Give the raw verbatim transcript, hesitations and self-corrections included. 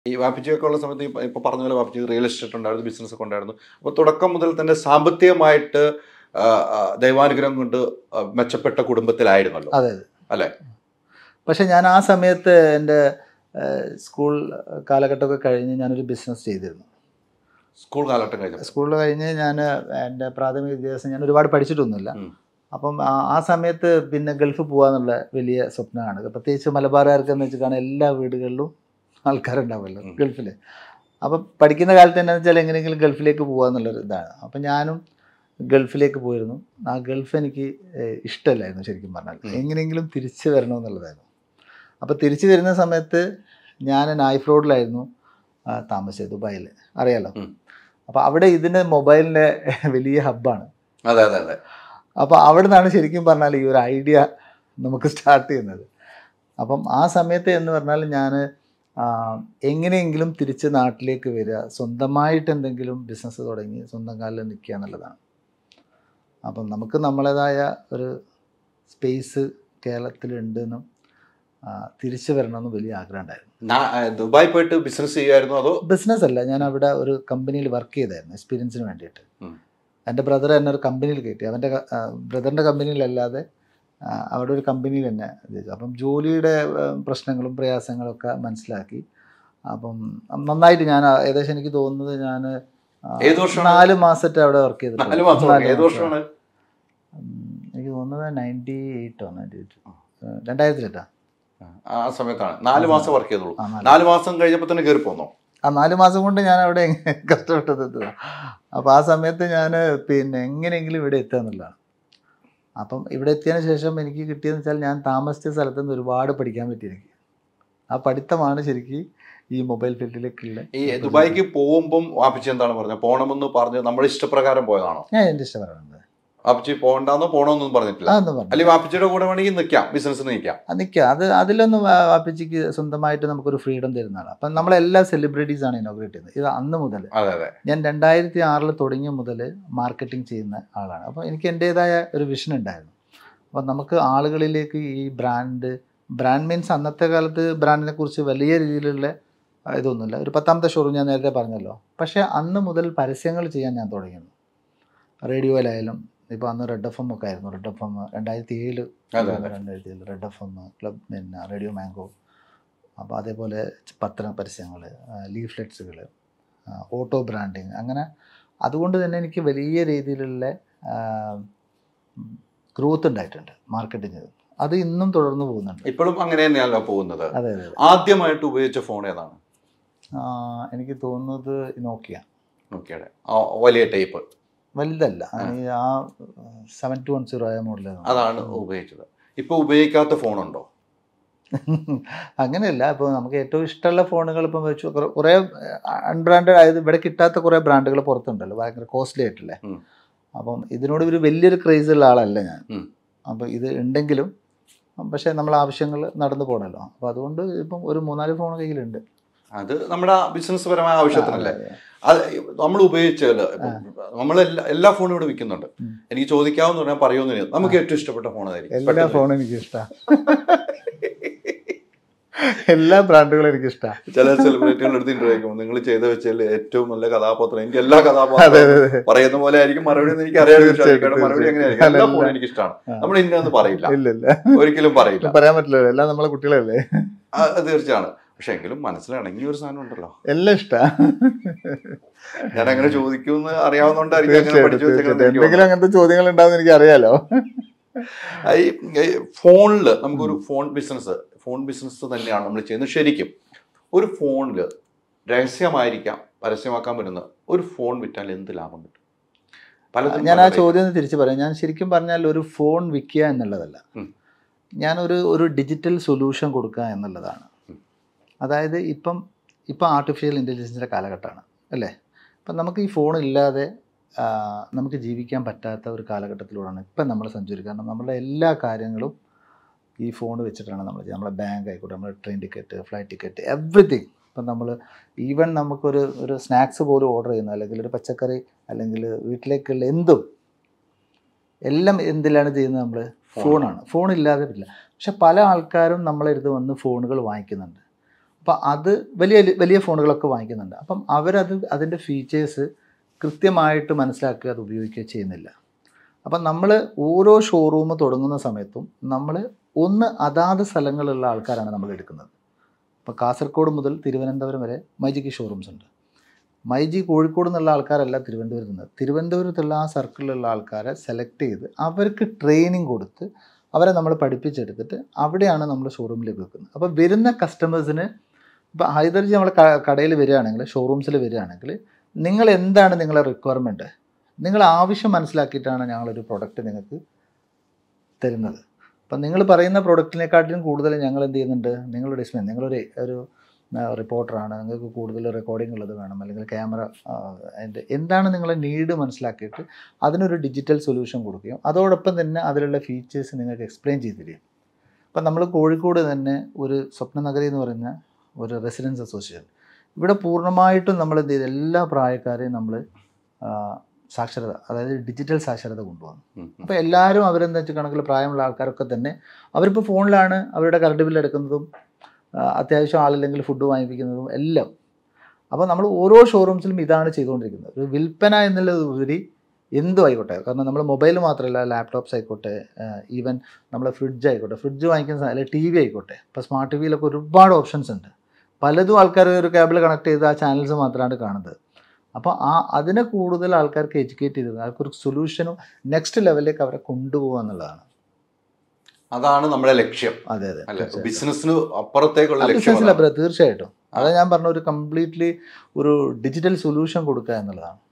ഈ വാപ്പിച്ചിയൊക്കെ ഉള്ള സമയത്ത് ഇപ്പോൾ പറഞ്ഞ പോലെ വാപ്പിച്ചി റിയൽ എസ്റ്റേറ്റ് ഉണ്ടായിരുന്നു, ബിസിനസ്സൊക്കെ ഉണ്ടായിരുന്നു. അപ്പോൾ തുടക്കം മുതൽ തന്നെ സാമ്പത്തികമായിട്ട് ദൈവാനുഗ്രഹം കൊണ്ട് മെച്ചപ്പെട്ട കുടുംബത്തിലായിരുന്നല്ലോ. അതെ അല്ലേ? പക്ഷെ ഞാൻ ആ സമയത്ത് എൻ്റെ സ്കൂൾ കാലഘട്ടമൊക്കെ കഴിഞ്ഞ് ഞാനൊരു ബിസിനസ് ചെയ്തിരുന്നു. സ്കൂൾ കാലഘട്ടം കഴിഞ്ഞു സ്കൂളിൽ കഴിഞ്ഞ് ഞാൻ എൻ്റെ പ്രാഥമിക വിദ്യാഭ്യാസം ഞാൻ ഒരുപാട് പഠിച്ചിട്ടൊന്നുമില്ല. അപ്പം ആ സമയത്ത് പിന്നെ ഗൾഫ് പോകാന്നുള്ള വലിയ സ്വപ്നമാണ്. പ്രത്യേകിച്ച് മലബാറുകാർക്ക് എന്ന് വെച്ചിട്ടാണ് എല്ലാ വീടുകളിലും ആൾക്കാരുണ്ടാവുമല്ലോ ഗൾഫിൽ. അപ്പം പഠിക്കുന്ന കാലത്ത് എന്താണെന്ന് വെച്ചാൽ എങ്ങനെയെങ്കിലും ഗൾഫിലേക്ക് പോകാമെന്നുള്ളൊരു ഇതാണ്. അപ്പം ഞാനും ഗൾഫിലേക്ക് പോയിരുന്നു. ആ ഗൾഫ് എനിക്ക് ഇഷ്ടമല്ലായിരുന്നു ശരിക്കും പറഞ്ഞാൽ. എങ്ങനെയെങ്കിലും തിരിച്ചു വരണമെന്നുള്ളതായിരുന്നു. അപ്പോൾ തിരിച്ചു വരുന്ന സമയത്ത് ഞാൻ നായിഫ് റോഡിലായിരുന്നു താമസിച്ചത്, ദുബായിൽ, അറിയാലോ. അപ്പോൾ അവിടെ ഇതിൻ്റെ മൊബൈലിൻ്റെ വലിയ ഹബ്ബാണ്. അതെ അതെ അതെ. അപ്പോൾ അവിടെ നിന്നാണ് ശരിക്കും പറഞ്ഞാൽ ഈ ഒരു ഐഡിയ നമുക്ക് സ്റ്റാർട്ട് ചെയ്യുന്നത്. അപ്പം ആ സമയത്ത് എന്ന് പറഞ്ഞാൽ ഞാൻ എങ്ങനെയെങ്കിലും തിരിച്ച് നാട്ടിലേക്ക് വരിക, സ്വന്തമായിട്ട് എന്തെങ്കിലും ബിസിനസ് തുടങ്ങി സ്വന്തം കാലിൽ നിൽക്കുക എന്നുള്ളതാണ്. അപ്പം നമുക്ക് നമ്മളേതായ ഒരു സ്പേസ് കേരളത്തിലുണ്ടെന്നും തിരിച്ചു വരണമെന്ന് വലിയ ആഗ്രഹം ഉണ്ടായിരുന്നു. ദുബായ് പോയിട്ട് ബിസിനസ് ചെയ്യുമായിരുന്നു അതോ? ബിസിനസ് അല്ല, ഞാൻ അവിടെ ഒരു കമ്പനിയിൽ വർക്ക് ചെയ്തായിരുന്നു എക്സ്പീരിയൻസിന് വേണ്ടിയിട്ട്. എൻ്റെ ബ്രദർ എന്നെ ഒരു കമ്പനിയിൽ കയറ്റി. അവൻ്റെ ബ്രദറിൻ്റെ കമ്പനിയിലല്ലാതെ അവിടെ ഒരു കമ്പനിയിൽ തന്നെ ചെയ്തു. അപ്പം ജോലിയുടെ പ്രശ്നങ്ങളും പ്രയാസങ്ങളൊക്കെ മനസ്സിലാക്കി. അപ്പം നന്നായിട്ട് ഞാൻ ഏകദേശം എനിക്ക് തോന്നുന്നത് ഞാൻ നാല് മാസത്തെ അവിടെ വർക്ക് ചെയ്തിട്ടുണ്ട്. എനിക്ക് തോന്നുന്നത് നയൻറ്റി എയ്റ്റോ നയൻറ്റി എയ്റ്റ് രണ്ടായിരത്തി എട്ടാ ആ സമയത്താണ് നാല് മാസം വർക്ക് ചെയ്തോളൂ. നാല് മാസം കഴിഞ്ഞപ്പോൾ തന്നെ കയറി പോന്നോ? ആ നാല് മാസം കൊണ്ട് ഞാൻ അവിടെ കഷ്ടപ്പെട്ടത്. അപ്പോൾ ആ സമയത്ത് ഞാൻ പിന്നെ എങ്ങനെയെങ്കിലും ഇവിടെ എത്തുക എന്നുള്ളതാണ്. അപ്പം ഇവിടെ എത്തിയതിന് ശേഷം എനിക്ക് കിട്ടിയതെന്ന് വെച്ചാൽ ഞാൻ താമസിച്ച സ്ഥലത്ത് നിന്ന് ഒരുപാട് പഠിക്കാൻ പറ്റി എനിക്ക്. ആ പഠിത്തമാണ് ശരിക്കും ഈ മൊബൈൽ ഫീൽഡിലേക്കുള്ള. ഈ ദുബായിക്ക് പോകുമ്പം വാപ്പിച്ചി എന്താണ് പറഞ്ഞത്? പോകണമെന്ന് പറഞ്ഞ് നമ്മുടെ ഇഷ്ടപ്രകാരം പോയതാണോ? ഞാൻ എൻ്റെ ഇഷ്ടപ്രകാരം. വാപ്പിച്ചി പോകണ്ടെന്നോ പോകണമെന്നൊന്നും പറഞ്ഞിട്ടില്ല? അല്ലെങ്കിൽ വാപ്പിച്ചിയുടെ കൂടെ വേണമെങ്കിൽ നിൽക്കാം, ബിസിനസ് നിൽക്കാം നിൽക്കാം അത് അതിലൊന്നും വാപ്പിച്ചിക്ക് സ്വന്തമായിട്ട് നമുക്കൊരു ഫ്രീഡം തരുന്നതാണ്. അപ്പം നമ്മളെല്ലാ സെലിബ്രിറ്റീസാണ് ഇനോഗ്രേറ്റ് ചെയ്യുന്നത്. ഇത് അന്ന് മുതൽ ഞാൻ രണ്ടായിരത്തി ആറിൽ തുടങ്ങിയ മുതൽ മാർക്കറ്റിംഗ് ചെയ്യുന്ന ആളാണ്. അപ്പോൾ എനിക്ക് എൻ്റേതായ ഒരു വിഷൻ ഉണ്ടായിരുന്നു. അപ്പം നമുക്ക് ആളുകളിലേക്ക് ഈ ബ്രാൻഡ് ബ്രാൻഡ് മീൻസ് അന്നത്തെ കാലത്ത് ബ്രാൻഡിനെ കുറിച്ച് വലിയ രീതിയിലുള്ള ഇതൊന്നുമില്ല. ഒരു പത്താമത്തെ ഷോറൂം ഞാൻ നേരത്തെ പറഞ്ഞല്ലോ. പക്ഷേ അന്ന് മുതൽ പരസ്യങ്ങൾ ചെയ്യാൻ ഞാൻ തുടങ്ങിയിരുന്നു. റേഡിയോയിലായാലും ഇപ്പോൾ അന്ന് റെഡ് എഫ് എം ഒക്കെ ആയിരുന്നു. റെഡ് എഫ് എം രണ്ടായിരത്തി ഏഴ് രണ്ടായിരത്തി ഏഴ് റെഡ് എഫ് എം, ക്ലബ്, പിന്നെ റേഡിയോ മാംഗോ, അപ്പോൾ അതേപോലെ പത്ര പരസ്യങ്ങൾ, ലീഫ്ലെറ്റ്സുകൾ, ഓട്ടോ ബ്രാൻഡിങ്, അങ്ങനെ അതുകൊണ്ട് തന്നെ എനിക്ക് വലിയ രീതിയിലുള്ള ഗ്രോത്ത് ഉണ്ടായിട്ടുണ്ട് മാർക്കറ്റിംഗ്. അത് ഇന്നും തുടർന്ന് പോകുന്നുണ്ട്. ഇപ്പോഴും അങ്ങനെ തന്നെയാണല്ലോ പോകുന്നത്. അതെ അതെ. ആദ്യമായിട്ട് ഉപയോഗിച്ച ഫോൺ ഏതാണ്? എനിക്ക് തോന്നുന്നത് നോക്കിയ. നോക്കിയുടെ വലിയ ടൈപ്പ്? വലുതല്ല, ആ സെവൻ ടു വൺ സീറോ ആയ മോഡലാണ്. അതാണ് ഉപയോഗിച്ചത്. ഇപ്പോൾ ഉപയോഗിക്കാത്ത ഫോണുണ്ടോ? അങ്ങനെയല്ല. ഇപ്പോൾ നമുക്ക് ഏറ്റവും ഇഷ്ടമുള്ള ഫോണുകൾ ഇപ്പം വെച്ചു കുറേ അൺബ്രാൻഡഡ് ആയത് ഇവിടെ കിട്ടാത്ത കുറേ ബ്രാൻഡുകൾ പുറത്തുണ്ടല്ലോ, ഭയങ്കര കോസ്റ്റ്ലി ആയിട്ടില്ലേ. അപ്പം ഇതിനോട് ഒരു വലിയൊരു ക്രേസ് ഉള്ള ആളല്ല ഞാൻ. അപ്പോൾ ഇത് ഉണ്ടെങ്കിലും പക്ഷേ നമ്മളെ ആവശ്യങ്ങൾ നടന്നു പോകണമല്ലോ. അപ്പോൾ അതുകൊണ്ട് ഇപ്പം ഒരു മൂന്നാല് ഫോൺ കയ്യിലുണ്ട്. അത് നമ്മുടെ ബിസിനസ് പരമായ ആവശ്യത്തിനല്ലേ. അത് നമ്മൾ ഉപയോഗിച്ചാൽ നമ്മൾ എല്ലാ എല്ലാ ഫോണും ഇവിടെ വിൽക്കുന്നുണ്ട്. എനിക്ക് ചോദിക്കാവുന്ന പറഞ്ഞാൽ പറയുമെന്ന്. നമുക്ക് ഏറ്റവും ഇഷ്ടപ്പെട്ട ഫോൺ ആയിരിക്കും. എല്ലാ ഫോണും എനിക്ക് ഇഷ്ടമാണ്. എല്ലാ ബ്രാൻഡുകളും എനിക്ക് ഇഷ്ടമാണ്. ചില സെലിബ്രിറ്റികളുടെ അടുത്ത് ഇന്റർവ്യൂ നിങ്ങൾ ചെയ്ത് വെച്ചാൽ ഏറ്റവും നല്ല കഥാപാത്രം, എനിക്ക് എല്ലാ കഥാപാത്രം പറയുന്ന പോലെ ആയിരിക്കും മറുപടി എന്ന് എനിക്ക് അറിയാൻ. മറുപടി എങ്ങനെയായിരിക്കും? എല്ലാ ഫോണും എനിക്ക് ഇഷ്ടമാണ്. നമ്മൾ ഇന്നൊന്നും പറയില്ല, ഒരിക്കലും പറയില്ല, പറയാൻ പറ്റില്ല. എല്ലാം നമ്മളെ കുട്ടികളല്ലേ. തീർച്ചയാണ്. പക്ഷെ എങ്കിലും മനസ്സിലാണെങ്കിൽ ഒരു സാധനം ഉണ്ടല്ലോ, എല്ലാം ഇഷ്ടമാണ്. ഞാൻ അങ്ങനെ ചോദിക്കുമെന്ന് അറിയാവുന്നതുകൊണ്ടായിരിക്കും എന്തെങ്കിലും അങ്ങനത്തെ ചോദ്യങ്ങൾ ഉണ്ടാവും എനിക്ക് അറിയാലോ. ഈ ഫോണിൽ നമുക്കൊരു ഫോൺ ബിസിനസ് ഫോൺ ബിസിനസ് തന്നെയാണ് നമ്മൾ ചെയ്യുന്നത്. ശരിക്കും ഒരു ഫോണിൽ രഹസ്യമായിരിക്കാം പരസ്യമാക്കാൻ പറ്റുന്ന ഒരു ഫോൺ വിറ്റാൽ എന്ത് ലാഭം കിട്ടും? പലതും ഞാൻ ആ ചോദ്യം തിരിച്ചു പറയാം. ഞാൻ ശരിക്കും പറഞ്ഞാൽ ഒരു ഫോൺ വിൽക്കുക എന്നുള്ളതല്ല, ഞാനൊരു ഒരു ഡിജിറ്റൽ സൊല്യൂഷൻ കൊടുക്കുക എന്നുള്ളതാണ്. അതായത് ഇപ്പം ഇപ്പം ആർട്ടിഫിഷ്യൽ ഇൻ്റലിജൻസിൻ്റെ കാലഘട്ടമാണ് അല്ലേ. അപ്പം നമുക്ക് ഈ ഫോണില്ലാതെ നമുക്ക് ജീവിക്കാൻ പറ്റാത്ത ഒരു കാലഘട്ടത്തിലൂടെയാണ് ഇപ്പം നമ്മൾ സഞ്ചരിക്കുക. കാരണം നമ്മളുടെ എല്ലാ കാര്യങ്ങളും ഈ ഫോൺ വെച്ചിട്ടാണ് നമ്മൾ ചെയ്യുക. നമ്മളെ ബാങ്ക് ആയിക്കോട്ടെ, നമ്മുടെ train ticket, flight ticket, everything. ഇപ്പം നമ്മൾ ഈവൻ നമുക്കൊരു ഒരു സ്നാക്സ് പോലും ഓർഡർ ചെയ്യുന്നത്, അല്ലെങ്കിൽ ഒരു പച്ചക്കറി, അല്ലെങ്കിൽ വീട്ടിലേക്കുള്ള എന്തും എല്ലാം എന്തിലാണ് ചെയ്യുന്നത്? നമ്മൾ ഫോണാണ്. ഫോണില്ലാതെ പറ്റില്ല. പക്ഷെ പല ആൾക്കാരും നമ്മളെടുത്ത് വന്ന് ഫോണുകൾ വാങ്ങിക്കുന്നുണ്ട്. അപ്പം അത് വലിയ വലിയ ഫോണുകളൊക്കെ വാങ്ങിക്കുന്നുണ്ട്. അപ്പം അവരത് അതിൻ്റെ ഫീച്ചേഴ്സ് കൃത്യമായിട്ട് മനസ്സിലാക്കുക, അത് ഉപയോഗിക്കുക ചെയ്യുന്നില്ല. അപ്പം നമ്മൾ ഓരോ ഷോറൂം തുടങ്ങുന്ന സമയത്തും നമ്മൾ ഒന്ന് അതാത് സ്ഥലങ്ങളിലുള്ള ആൾക്കാരാണ് നമ്മൾ എടുക്കുന്നത്. ഇപ്പോൾ കാസർഗോഡ് മുതൽ തിരുവനന്തപുരം വരെ മൈജിക്ക് ഷോറൂംസ് ഉണ്ട്. മൈജി കോഴിക്കോട് നിന്നുള്ള ആൾക്കാരല്ല തിരുവനന്തപുരത്ത് നിന്ന്, തിരുവനന്തപുരത്തുള്ള ആ സർക്കിളിലുള്ള ആൾക്കാരെ സെലക്ട് ചെയ്ത് അവർക്ക് ട്രെയിനിങ് കൊടുത്ത് അവരെ നമ്മൾ പഠിപ്പിച്ചെടുത്തിട്ട് അവിടെയാണ് നമ്മൾ ഷോറൂമിലേക്ക് വെക്കുന്നത്. അപ്പോൾ വരുന്ന കസ്റ്റമേഴ്സിന് ഇപ്പോൾ ഹൈദർജി നമ്മൾ കടയിൽ വരികയാണെങ്കിൽ, ഷോറൂംസിൽ വരികയാണെങ്കിൽ, നിങ്ങൾ എന്താണ് നിങ്ങളുടെ റിക്വയർമെൻറ്റ്, നിങ്ങൾ ആവശ്യം മനസ്സിലാക്കിയിട്ടാണ് ഞങ്ങളൊരു പ്രൊഡക്റ്റ് നിങ്ങൾക്ക് തരുന്നത്. അപ്പം നിങ്ങൾ പറയുന്ന പ്രൊഡക്റ്റിനെക്കാട്ടിലും കൂടുതൽ ഞങ്ങൾ എന്ത് ചെയ്യുന്നുണ്ട്, നിങ്ങളുടെ ഡിസ്പ്ലേ, നിങ്ങളൊരു ഒരു റിപ്പോർട്ടറാണ്, നിങ്ങൾക്ക് കൂടുതൽ റെക്കോർഡിംഗ് ഉള്ളത് വേണം, അല്ലെങ്കിൽ ക്യാമറ, അതിൻ്റെ എന്താണ് നിങ്ങളെ നീഡ് മനസ്സിലാക്കിയിട്ട് അതിനൊരു ഡിജിറ്റൽ സൊല്യൂഷൻ കൊടുക്കുകയും അതോടൊപ്പം തന്നെ അതിലുള്ള ഫീച്ചേഴ്സ് നിങ്ങൾക്ക് എക്സ്പ്ലെയിൻ ചെയ്ത് തരികയും. അപ്പം നമ്മൾ കോഴിക്കോട് തന്നെ ഒരു സ്വപ്നനഗരി എന്ന് പറയുന്ന ഒരു റെസിഡൻസ് അസോസിയേഷൻ, ഇവിടെ പൂർണ്ണമായിട്ടും നമ്മൾ എന്ത് ചെയ്ത് എല്ലാ പ്രായക്കാരെയും നമ്മൾ സാക്ഷരത, അതായത് ഡിജിറ്റൽ സാക്ഷരത കൊണ്ടുവന്നു. അപ്പോൾ എല്ലാവരും അവരെന്താ വെച്ചാൽ കണക്കിൽ പ്രായമുള്ള ആൾക്കാരൊക്കെ തന്നെ അവരിപ്പോൾ ഫോണിലാണ് അവരുടെ കറണ്ട് ബില്ല് എടുക്കുന്നതും അത്യാവശ്യം ആളില്ലെങ്കിൽ ഫുഡ് വാങ്ങിപ്പിക്കുന്നതും എല്ലാം. അപ്പോൾ നമ്മൾ ഓരോ ഷോറൂംസിലും ഇതാണ് ചെയ്തുകൊണ്ടിരിക്കുന്നത്. ഒരു വിൽപ്പന എന്നുള്ളതുപരി എന്തും ആയിക്കോട്ടെ, കാരണം നമ്മൾ മൊബൈൽ മാത്രമല്ല, ലാപ്ടോപ്സ് ആയിക്കോട്ടെ, ഈവൻ നമ്മൾ ഫ്രിഡ്ജ് ആയിക്കോട്ടെ, ഫ്രിഡ്ജ് വാങ്ങിക്കുന്ന അല്ലെങ്കിൽ ടി വി ആയിക്കോട്ടെ. ഇപ്പോൾ സ്മാർട്ട് ടി വിയിലൊക്കെ ഒരുപാട് ഓപ്ഷൻസ് ഉണ്ട്. പലതും ആൾക്കാർ ഒരു കേബിൾ കണക്ട് ചെയ്ത് ആ ചാനൽസ് മാത്രമാണ് കാണുന്നത്. അപ്പോൾ ആ അതിനെ കൂടുതൽ ആൾക്കാർക്ക് എഡ്യൂക്കേറ്റ് ചെയ്തത്, അവർക്കൊരു സൊല്യൂഷനും നെക്സ്റ്റ് ലെവലിലേക്ക് അവരെ കൊണ്ടുപോകുക എന്നുള്ളതാണ്. അതാണ് നമ്മുടെ ലക്ഷ്യം. അതെ അതെ, ബിസിനസ്സിന് അപ്പുറത്തേക്കുള്ള ലക്ഷ്യം തീർച്ചയായിട്ടും. അതാ ഞാൻ പറഞ്ഞ ഒരു കംപ്ലീറ്റ്ലി ഒരു ഡിജിറ്റൽ സൊല്യൂഷൻ കൊടുക്കുക എന്നുള്ളതാണ്.